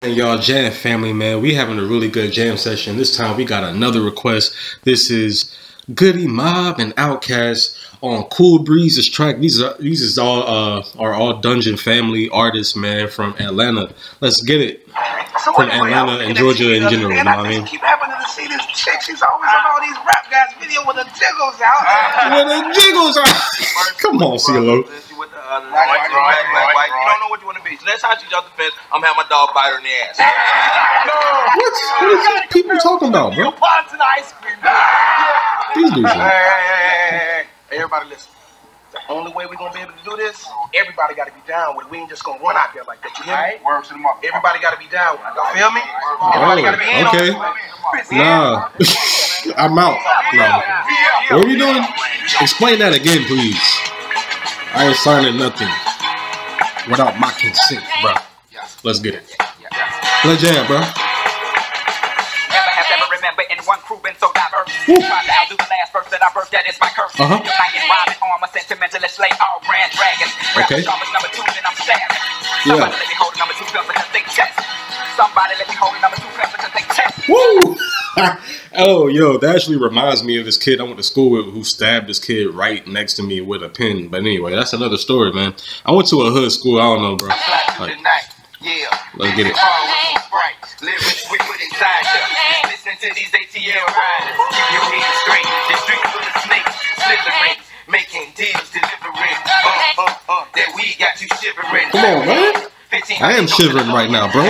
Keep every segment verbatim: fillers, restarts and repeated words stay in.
And y'all, jam family, man, we having a really good jam session. This time we got another request. This is Goodie Mob and Outkast on Cool Breeze's track. These are these is all uh are all Dungeon family artists, man, from Atlanta. Let's get it. So from anyway, Atlanta and Georgia in general, you know what I mean? keep happening to see this chick. She's always on all these rap guys' video with the jiggles out. With the jiggles out. Come on, CeeLo. Uh, right, right, right, right, right. You don't know what you want to be. So next time she jumps the fence, I'm gonna have my dog bite her in the ass. No. What? What are people talking about, bro? To the ice cream. These dudes. Hey, hey, hey, hey, hey, everybody listen. The only way we're gonna be able to do this, everybody gotta be down with it. We ain't just gonna run out there like that. You hear me? Word to the mother. Everybody gotta be down with it. Y'all feel me? Everybody Oh, gotta be in okay. on it. Nah. I'm out. No. What are we doing? Explain that again, please. I ain't signing nothing without my consent, bro. Let's get it. Let's jam, bro. Never have ever remember in one crew been so diverse. Tried to outdo the last verse that I birthed, that is my curse. Uh-huh. You're like in rhyming on my sentimentalist slay all brand dragons. Okay. Number two, then I'm stabbing. Yeah. Somebody let me hold number two films because they test. Somebody let me hold number two films because they test. Woo! Oh, yo, that actually reminds me of this kid I went to school with who stabbed this kid right next to me with a pin. But anyway, that's another story, man. I went to a hood school. I don't know, bro. Like, Yeah. let's get it. Right. Lyrics we put inside you. Listen to these A T L riders. Keep your head straight. The streets full of snakes. Slithering. Making deals, delivering. Uh, uh, uh. That we got you shivering. Come on, man. I am shivering right now, bro.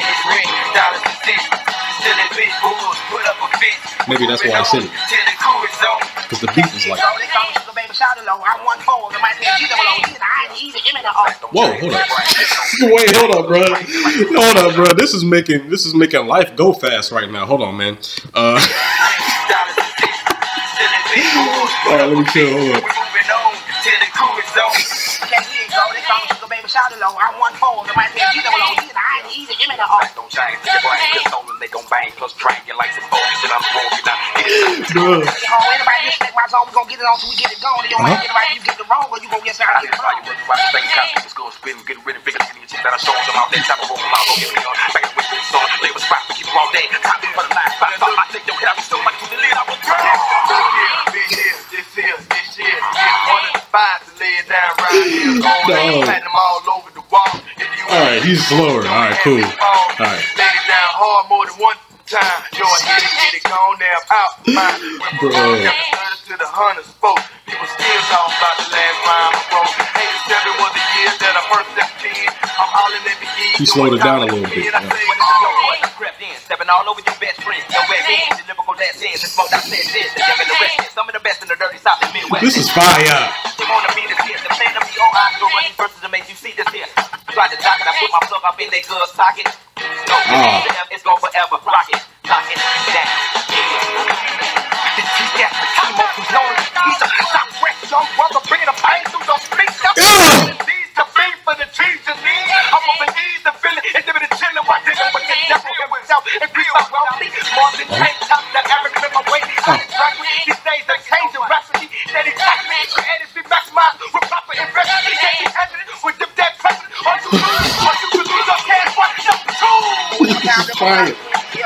Maybe that's why I said it. Because the beat is like... Whoa, hold up. Wait, hold up, bro. Hold up, bro. This is making this is making life go fast right now. Hold on, man. Uh, all right, let me chill. Hold up. I want four. The might be a I ain't easy. Give me the off. Don't change the brain, cause stolen they gon' bang, plus triangle like some bones that I'm broken down. Anybody disrespect my zone, we gon' get it on till we get it going. You don't get it right, you get it wrong, or you gon' get started. Get rid of figures, get the that I show them out there, type of roll them out, go get me on. Back away with the song, labor spot, we keep all day. Top me for the last spot, I think your head, I be still like to the lid, I will turn. This here, this here, this here, one of the five to lay it down right here. Go pat them all over the wall. Alright, he's slower. Alright, cool. Alright. Lay it down hard more than one time. Yo, I get it, get it, gone now, out. Bro. To the hunters, folks. People still talk about the last rhyme I wrote. eighty-seven was the year that I first stepped in. I'm hollering every year. He slowed it down a little bit. Yeah. Stepping all over your best friend. No way, man. The lyrical that says the smoke I said this. The young and the rest. Some of the best in the dirty south and Midwest. This is fire. They wanna be this here. The plan to be on Oscar running versus to make you see this here. Try to talk it, I put my plug up in their good socket. No, oh. It's gonna forever rock it. Lock it down. He's got the time off his nose. He's a top wreck, young brother, bringing a pain through your speech. These to be for the trees to need. I'm up and ease the feeling. It's been a chillin' while digging with the devil himself. Increase my wealthy. More than ten times the average in my way. These days they change the recipe. That is me. Creative be maximized with proper investment. Can't be evident with the dead president. Or you lose, or you could lose your cash. Watch number two. This is fire.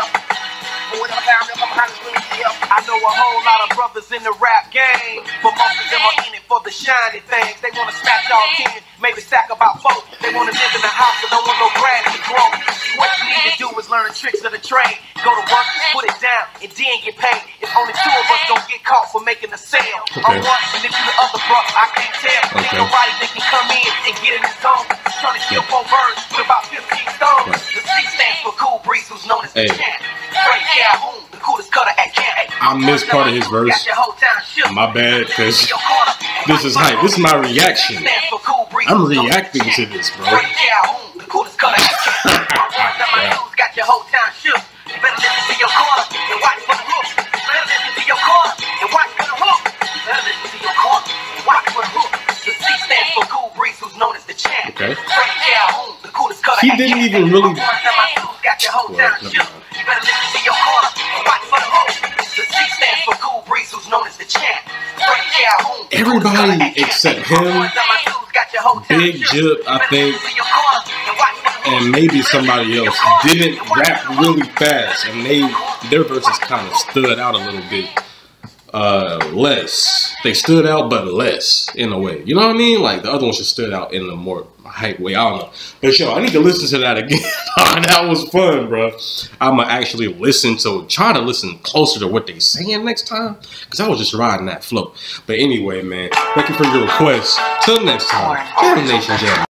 I know a whole lot of brothers in the rap game, but most of them are in it for the shiny things. They wanna smack y'all ten, maybe stack about four. They wanna live in the house, but don't want no grass to grow. What you need to do is learn the tricks of the trade. Go to work, put it down, and then get paid. If only two of us don't get caught for making a sale. Okay. I'm one, and if you the other bro, I can't tell. Okay. Ain't nobody that can come in and get in the zone. Trying to kill four birds with about fifteen stones. The C stands for Cool Breeze, who's known as the Hey. champ. Frank Calhoun, the coolest cutter at camp. I missed part of his verse. My bad, because this is hype. This is my reaction. I'm reacting to this, bro. Frank Calhoun, the coolest cutter at camp. Got your whole town shook. You better listen to your corner and watch for the hook. You better listen to your corner and watch for the hook. You better listen to your corner and watch for the hook. The C stands for Cool Breeze, who's known as the champ. Okay. Frank Calhoun, the coolest cutter He at didn't camp. even really. Got your whole town shook. You better listen to your corner and watch for the hook. The C stands for Cool Breeze, who's known as the champ. Frank Calhoun. Everybody except him, Big Jip, I think, and maybe somebody else didn't rap really fast, and they their verses kind of stood out a little bit uh, less. They stood out, but less in a way. You know what I mean? Like the other ones just stood out in a more hype way. I don't know. But yo, I need to listen to that again. That was fun, bro. I'ma actually listen to, try to listen closer to what they saying next time, because I was just riding that flow. But anyway, man, thank you for your request. Till next time, Jam Nation Jam.